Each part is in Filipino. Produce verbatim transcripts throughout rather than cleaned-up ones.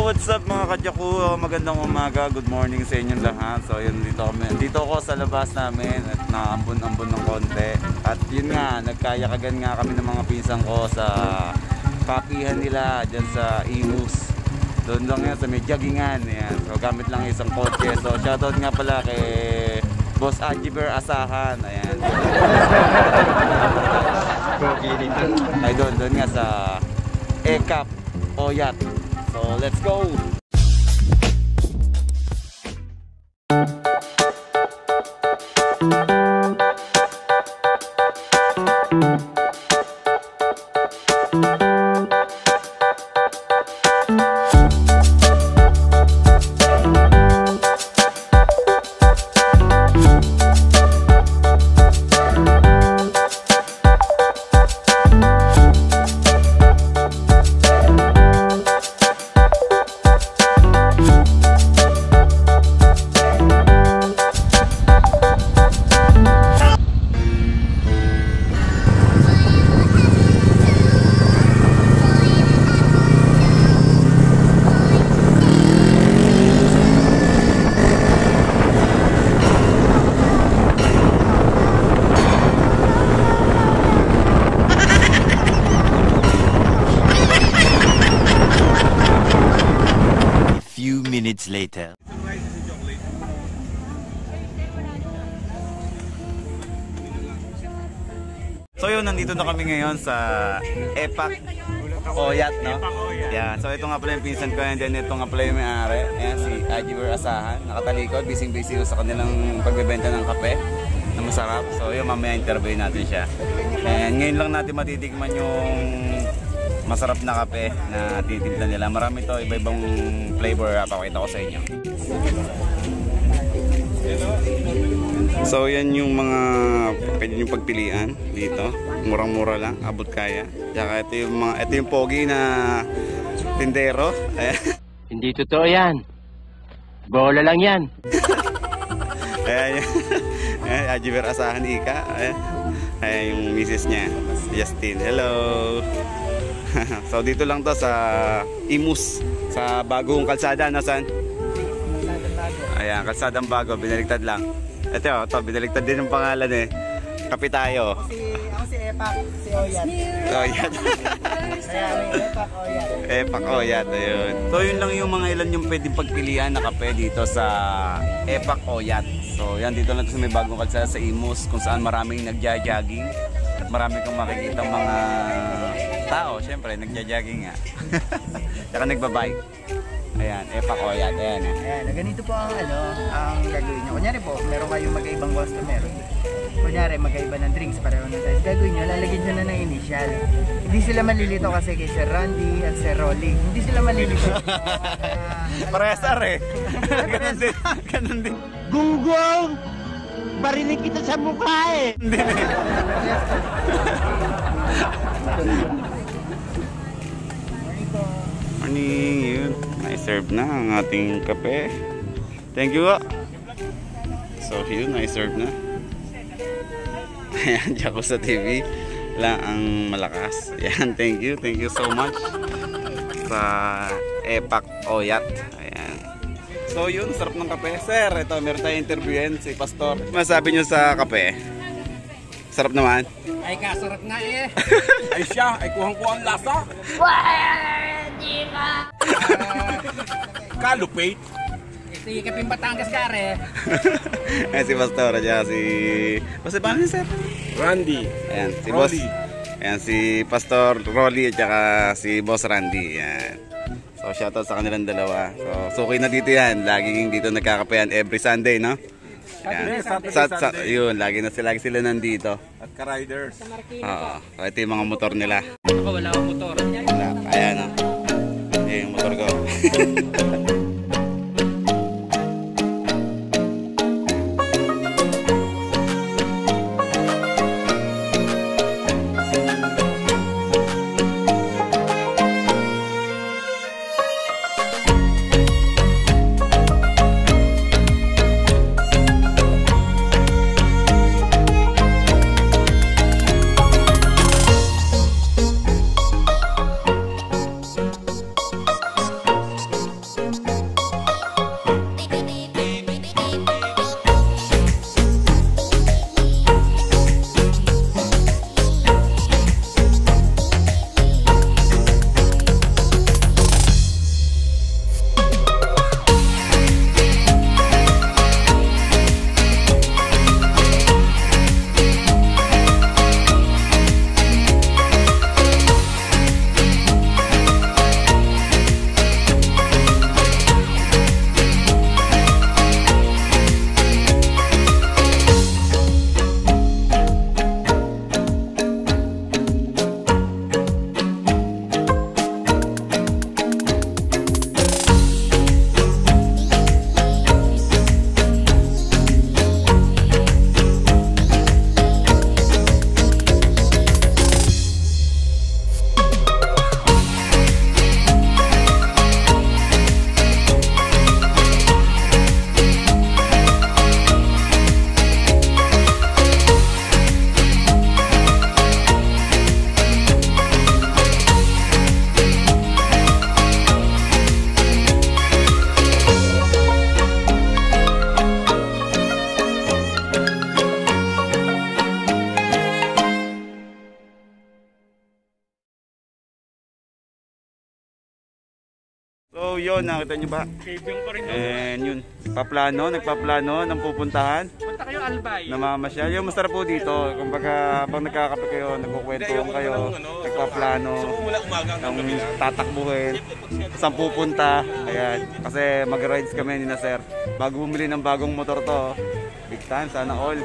what's up mga kadyaku? Magandang umaga, good morning sa inyong lahat. So yun, dito kami, dito ako sa labas namin at naambon-ambon ng konti. At yun nga, nagkayakagan nga kami ng mga pinsan ko sa kapihan nila dyan sa Imus. Doon lang yan sa may jaggingan. Yan. So gamit lang isang kotse. So shoutout nga pala kay Boss Ajiber Asahan. Ayan. Ay doon, doon nga sa Ekap Oyat. So let's go! Minutes later. So yun, nandito na kami ngayon sa Epak Oyat, no? Yeah, so ito nga pala yung pinsan ko, and then ito nga pala yung may-ari. Ayan, si Ajiber Asahan, nakatalikod, busy-busy sa kanilang pagbebenta ng kape na masarap. So yun, mamaya interview natin siya. And ngayon lang natin matitikman yung masarap na kape na titimpla nila. Marami to, iba-ibang flavor, papakita ko sa inyo. So yan yung mga pwede nyo pagpilian dito. Murang-mura lang, abot kaya. Tsaka ito yung mga, ito yung pogi na tindero. Hindi totoo yan. Bola lang yan. Ayan, ayan, Ajiber Asahan Ika. Ayan, ayan yung misis niya, Justin. Hello. So dito lang to sa Imus, sa bagong kalsada. Nasaan? Ayan, kalsadang bago, binaligtad lang. Ito, ito, binaligtad din ng pangalan eh. Kape tayo. Ako si Epak, si Oyat. Oyat. Epak Oyat. Epak Oyat, ayun. So yun lang yung mga ilan yung pwedeng pagpilian na kape dito sa Epak Oyat. So yan, dito lang sa may bagong kalsada sa Imus, kung saan maraming nagja-jogging. At marami kang makikita mga tao, syempre, nagja-jogging nga. Tsaka nagbabike. Ayan, Epak Oyat, ayan eh. Ayan, ganito po ang ano, ang gagawin nyo. Kunyari po, meron kayong mag-ibang customer. Kunyari, mag-iba ng drinks, pareho ng size. Gagawin nyo, lalagyan nyo na ng initial. Hindi sila malilito kasi kay Sir Randy at Sir Rolly. Hindi sila malilito. uh, Paresar eh. Ganun din. Ganun din. Gunggong! Barinig kita sa mukha eh! Hindi eh. Morning, yun. Na-serve na ang ating kape. Thank you. So yun, na-serve na. Ayan, Jaco sa T V lang ang malakas. Ayan, thank you. Thank you so much sa Epak Oyat. Ayan. So yun, sarap ng kape. Sir, ito, meron tayong interviewin si Pastor. Masabi nyo sa kape? Sarap naman? Ay kasarap nga eh. Ay siya, ay kuhang-kuhang lasa. Hindi ka. Kalupate. Ito yung kaping Batangas kare. Ayan si Pastor, ayan si... Basta paano niya, sir? Randy. Ayan, si Rolly. Boss. Ayan si Pastor Rolly at saka si Boss Randy. Ayan. So shoutout sa kanilang dalawa. So suki na dito yan. Laging dito nagkakapehan every Sunday, no? Ayan. Saturday, Sa, sa, Sunday. yun, lagi na sila, lagi sila nandito. At ka-riders. Oo. So ito yung mga motor nila. Ako wala akong motor. Wala. Ayan, no? Ayan yung motor ko. So yun, nakita nyo ba? Caving pa rin yun. And yun, nagpaplano, nagpaplano ng pupuntahan. Punta kayo Albay. Namamasyal. Yung masarap po dito. Kumbaga, habang nagkakape kayo, nagkukwentuhan kayo, nagpaplano, Mula umaga hanggang gabi ng lang. tatakbuhin, saan pupunta. Ayan. Kasi mag-rides kami ni na sir. Bago bumili ng bagong motor to, big time, sana all.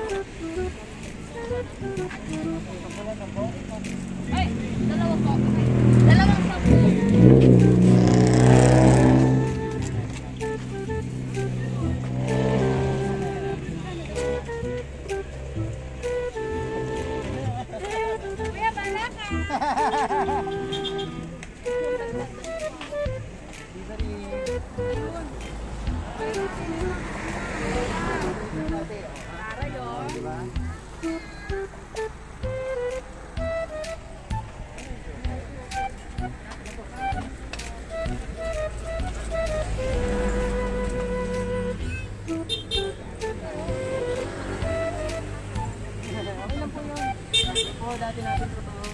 Ay, dalawa po. Dalawang sampu. Kuya, bala ka. Para yun. Oo, dati natin totoo.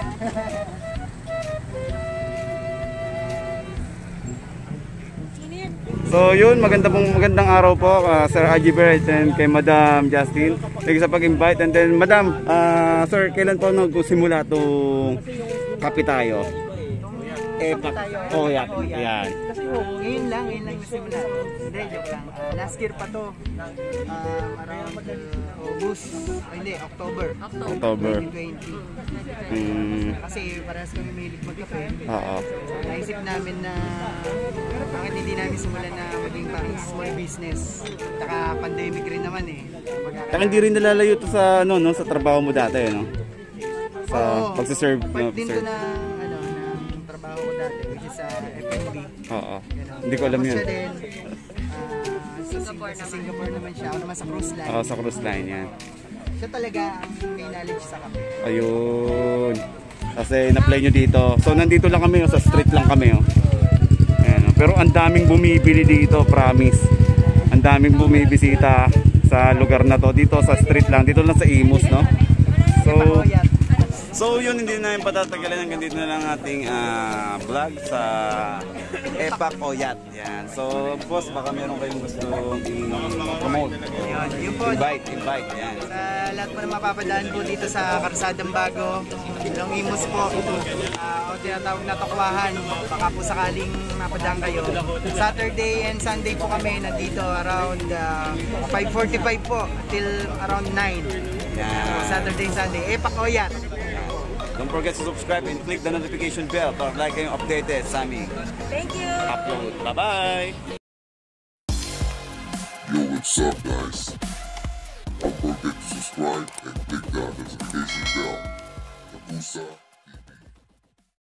So yun, maganda pong magandang araw po uh, Sir Haji Bert and kay Madam Justin. Thank you sa pag-invite. And then Madam, uh, Sir, kailan po nagsimula itong kape tayo? Eh, pak oh, yan. Yan. Kasi oh, ngayon lang, ngayon lang nasimula. Hindi, joke lang. Ah, last year pa to. Um, around uh, August, ay hindi, October. October. twenty twenty. Mm, Kasi parehas kami mahilig magkape. oo. Naisip namin na bakit hindi namin simulan na maging parang small business. Saka pandemic rin naman eh. Kaya hindi rin nalalayo to sa ano no, sa trabaho mo dati, no? Sa Oo. pagsiserve, no, Part din to serve. ng, ano, ng trabaho ko dati, which is sa F and B. Oo. Ganun. Hindi ko alam Tapos yun. siya din, ah, sa Singapore, sa Singapore naman siya. Ako naman sa cruise line. Oo, sa cruise line yan. Siya talaga ang may knowledge sa kape. Ayun. Kasi na-play nyo dito. So nandito lang kami, oh, sa street lang kami. Oh. Ayan, oh. Pero ang daming bumibili dito, promise. Ang daming bumibisita sa lugar na to. Dito sa street lang, dito lang sa Imus, no? So, Pakoyat. so yun, hindi na yung patatagalan. Hanggang dito na lang ating ah, vlog sa Epak Oyat. Yan. So, boss, baka meron kayong gusto i-promote. Yun, yun po. Invite, invite. Yan. Sa lahat po na mapapadaan po dito sa Karsadang Bago, Long Imus po, uh, o tinatawag na Tokwahan, baka po sakaling mapadaan kayo. Saturday and Sunday po kami nandito around uh, five forty-five po till around nine. Yan. Saturday, Sunday. Eh, Pakoyat. Don't forget to subscribe and click the notification bell para like kayong updated sa aming Thank you. upload. Bye-bye! Yo, what's up, guys? Don't forget to subscribe and click the notification bell. Kapusa.